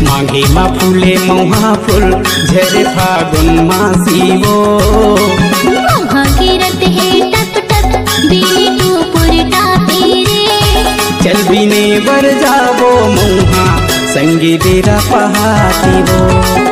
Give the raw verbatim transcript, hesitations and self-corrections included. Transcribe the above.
मांगे मा फूले मौहा फूल झरे फागुन मासीवो मौहा गिरत है टप टप बिनी तू पुरटा तेरे चल बिने बर जाबो मौहा संगी बेरा पहाती वो।